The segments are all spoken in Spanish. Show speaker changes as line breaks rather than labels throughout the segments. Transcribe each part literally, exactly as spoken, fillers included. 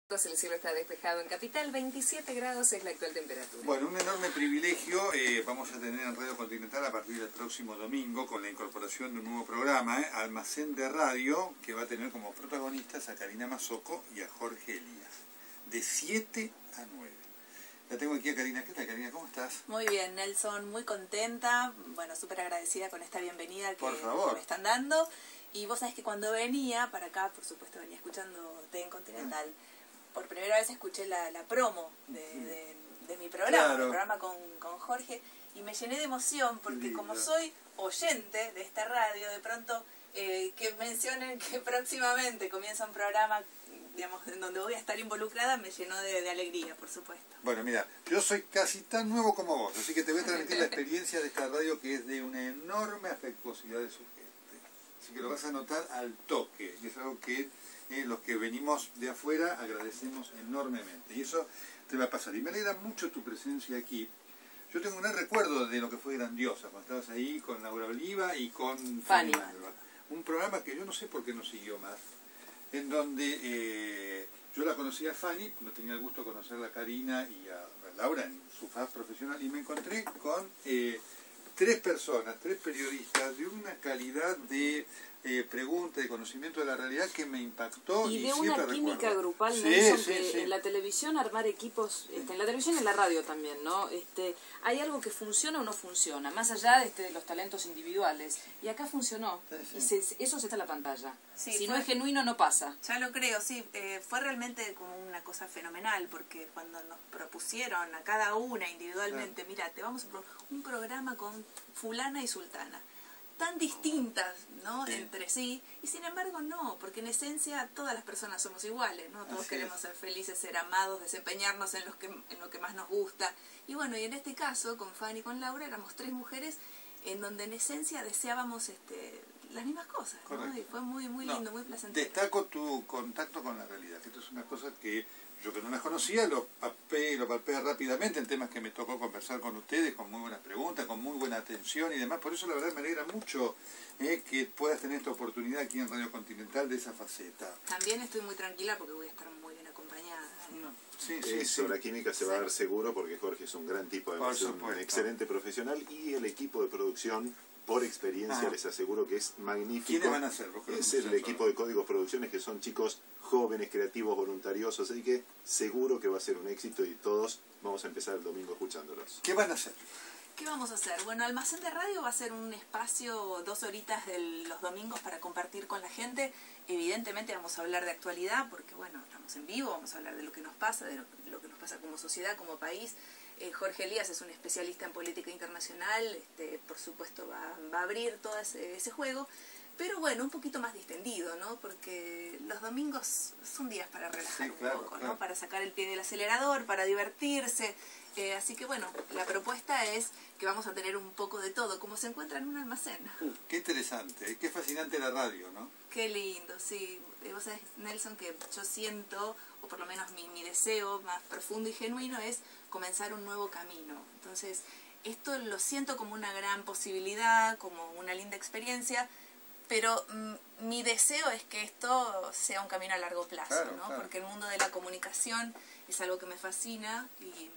El cielo está despejado en Capital, veintisiete grados es la actual temperatura.
Bueno, un enorme privilegio eh, vamos a tener en Radio Continental a partir del próximo domingo con la incorporación de un nuevo programa, eh, Almacén de Radio, que va a tener como protagonistas a Karina Mazzocco y a Jorge Elías, de siete a nueve. La tengo aquí a Karina. ¿Qué tal, Karina? ¿Cómo estás?
Muy bien, Nelson, muy contenta, bueno, súper agradecida con esta bienvenida que
Por favor.
me están dando. Y vos sabés que cuando venía para acá, por supuesto venía escuchando T en Continental, ah. por primera vez escuché la, la promo de, de, de mi programa, claro. el programa con, con Jorge, y me llené de emoción porque como soy oyente de esta radio, de pronto eh, que mencionen que próximamente comienza un programa, digamos, en donde voy a estar involucrada, me llenó de, de alegría, por supuesto.
Bueno, mira, yo soy casi tan nuevo como vos, así que te voy a transmitir la experiencia de esta radio, que es de una enorme afectuosidad de su gente. Así que lo vas a notar al toque, y es algo que eh, los que venimos de afuera agradecemos enormemente. Y eso te va a pasar. Y me alegra mucho tu presencia aquí. Yo tengo un gran recuerdo de lo que fue Grandiosa, cuando estabas ahí con Laura Oliva y con Fanny Malva. Un programa que yo no sé por qué no siguió más, en donde eh, yo la conocí a Fanny, no tenía el gusto de conocer a Karina y a Laura en su faz profesional, y me encontré con eh, tres personas, tres periodistas de una calidad de eh, pregunta, de conocimiento de la realidad que me impactó.
Y,
y
de una química
recuerdo.
grupal,
sí,
Nelson,
sí,
que
sí.
en la televisión armar equipos, este, en la televisión y en la radio también, ¿no? Este, hay algo que funciona o no funciona, más allá de, este, de los talentos individuales. Y acá funcionó, sí, sí. y se, eso se está en la pantalla. Sí, si fue, no es genuino, no pasa.
Ya lo creo, sí. Eh, fue realmente como una cosa fenomenal, porque cuando nos propusieron a cada una individualmente, claro. mira, te vamos a pro un programa con fulana y sultana, tan distintas, ¿no? Sí. entre sí, y sin embargo no, porque en esencia todas las personas somos iguales, ¿no? Todos Así queremos es. ser felices, ser amados, desempeñarnos en, los que, en lo que más nos gusta. Y bueno, y en este caso, con Fanny y con Laura, éramos tres mujeres en donde en esencia deseábamos este, las mismas cosas, ¿no? Y fue muy, muy lindo, no, muy placentero.
Destaco tu contacto con la realidad, que esto es una cosa que yo, que no las conocía, lo palpé, lo palpé rápidamente en temas que me tocó conversar con ustedes, con muy buenas preguntas, con muy buena atención y demás. Por eso la verdad me alegra mucho eh, que puedas tener esta oportunidad aquí en Radio Continental de esa faceta.
También estoy muy tranquila porque voy a estar muy bien acompañada.
No. Sí, sí,
Eso,
sí.
La química se va a dar seguro porque Jorge es un gran tipo, de un excelente profesional, y el equipo de producción, por experiencia, ah. les aseguro que es magnífico.
¿Quiénes van a ser?
Es el equipo de Códigos Producciones, que son chicos jóvenes, creativos, voluntariosos, así que seguro que va a ser un éxito y todos vamos a empezar el domingo escuchándolos.
¿Qué van a hacer?
¿Qué vamos a hacer? Bueno, Almacén de Radio va a ser un espacio, dos horitas de los domingos para compartir con la gente. Evidentemente vamos a hablar de actualidad porque, bueno, estamos en vivo, vamos a hablar de lo que nos pasa, de lo, de lo que nos pasa como sociedad, como país. Eh, Jorge Elías es un especialista en política internacional, este, por supuesto va, va a abrir todo ese, ese juego. Pero bueno, un poquito más distendido, ¿no? Porque los domingos son días para relajar sí, un claro, poco, claro. ¿no? Para sacar el pie del acelerador, para divertirse. Eh, así que bueno, la propuesta es que vamos a tener un poco de todo, como se encuentra en un almacén.
Qué interesante, qué fascinante la radio, ¿no?
Qué lindo, sí. Vos sabés, Nelson, que yo siento, o por lo menos mi, mi deseo más profundo y genuino es comenzar un nuevo camino. Entonces, esto lo siento como una gran posibilidad, como una linda experiencia, pero mm, mi deseo es que esto sea un camino a largo plazo, claro, ¿no? Claro. Porque el mundo de la comunicación es algo que me fascina y,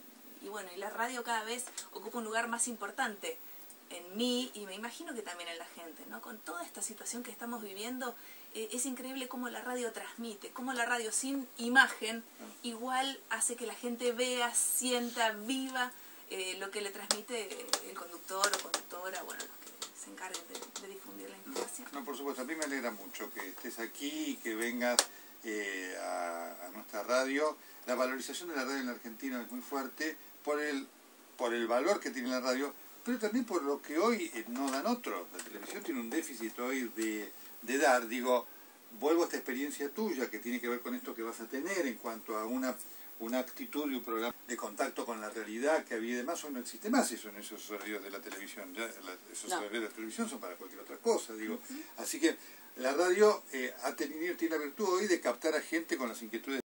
y bueno, y la radio cada vez ocupa un lugar más importante en mí y me imagino que también en la gente, ¿no? Con toda esta situación que estamos viviendo, eh, es increíble cómo la radio transmite, cómo la radio sin imagen igual hace que la gente vea, sienta, viva eh, lo que le transmite el conductor o conductora, bueno, los que se encarguen de, de difundir la información.
No, por supuesto, a mí me alegra mucho que estés aquí y que vengas eh, a, a nuestra radio. La valorización de la radio en la Argentina es muy fuerte por el, por el valor que tiene la radio, pero también por lo que hoy eh, no dan otros. La televisión tiene un déficit hoy de, de dar. Digo, vuelvo a esta experiencia tuya que tiene que ver con esto que vas a tener en cuanto a una, una actitud y un programa de contacto con la realidad que había y demás. Hoy no existe más eso en esos horarios de la televisión. Ya, la, esos no. horarios de la televisión son para cualquier otra cosa, digo. Uh-huh. Así que la radio eh, ha tenido, tiene la virtud hoy de captar a gente con las inquietudes